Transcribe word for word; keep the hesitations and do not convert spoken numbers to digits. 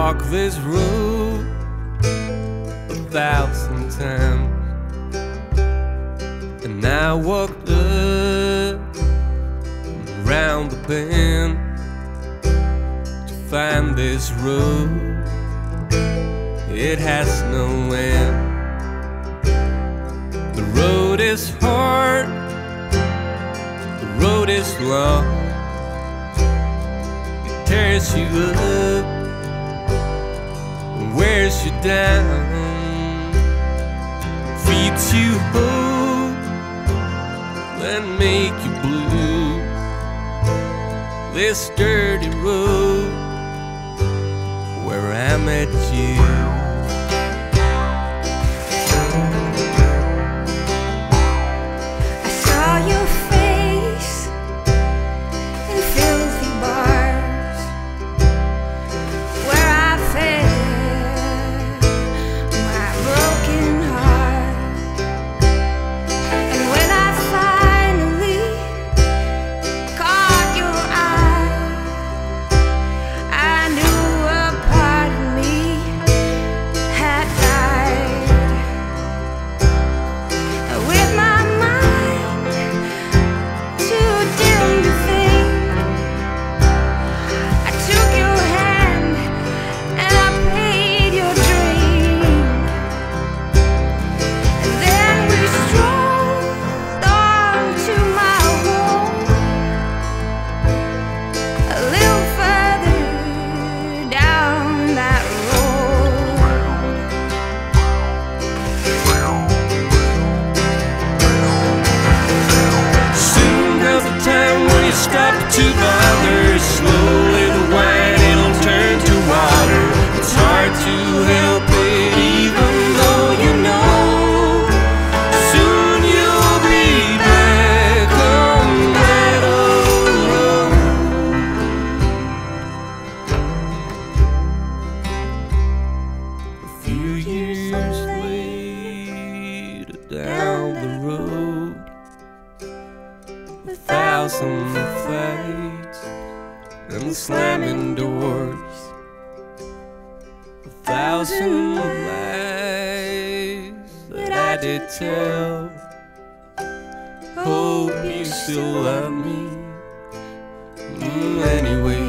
walked this road a thousand times, and I walked up and around the bend to find this road. It has no end. The road is hard, the road is long. It tears you up and wears you down, feeds you hope and make you blue. This dirty road where I met you. Stop to bother, slowly the wine it'll turn to water. It's hard to help it even though you know soon you'll be back on that old road. A few years later down the road, a thousand fights and slamming doors, a thousand lies that I did tell. Hope you still love me mm, anyway.